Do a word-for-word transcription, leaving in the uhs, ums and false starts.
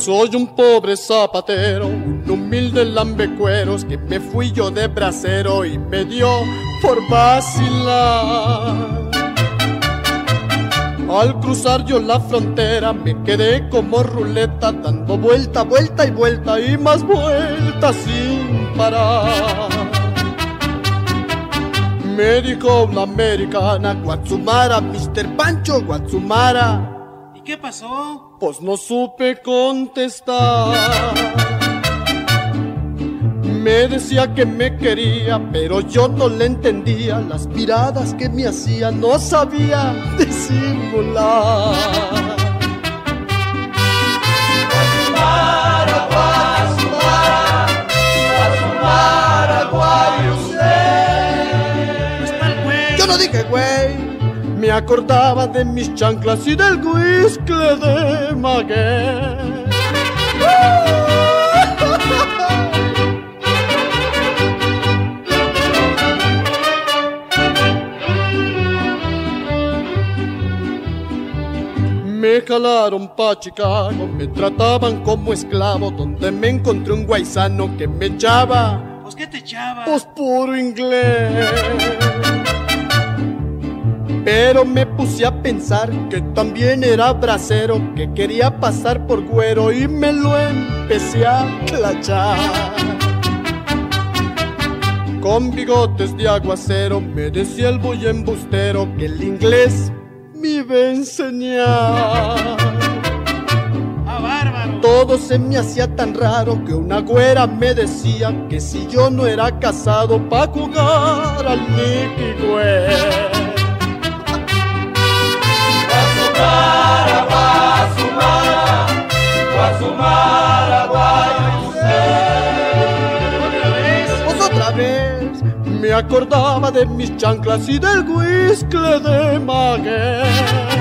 Soy un pobre zapatero, un humilde lambecueros, que me fui yo de bracero y me dio por vacilar. Al cruzar yo la frontera me quedé como ruleta, dando vuelta, vuelta y vuelta y más vueltas sin parar. Me dijo una americana, Guatsumara, mister Pancho Guatsumara. ¿Y qué pasó? Pues no supe contestar. Me decía que me quería, pero yo no le entendía. Las miradas que me hacía no sabía disimular. Guatsumara, Guatsumara, Guatsumara, guay usted. Pues tal güey. Yo no dije güey. Me acordaba de mis chanclas y del güiscle de Maguey. Me jalaron pa' Chicago, me trataban como esclavo, donde me encontré un guaisano que me echaba. ¿Pues qué te echaba? Pues puro inglés. Pero me puse a pensar que también era bracero, que quería pasar por güero y me lo empecé a clachar. Con bigotes de aguacero me decía el boy embustero que el inglés me iba a enseñar. ¡Ah, bárbaro! Todo se me hacía tan raro que una güera me decía que si yo no era casado pa' jugar al Nicky güey. Guatsumara, Guatsumara, Guatsumara, guay usted. ¿Otra vez? Pues otra vez me acordaba de mis chanclas y del güiscle de Maguey.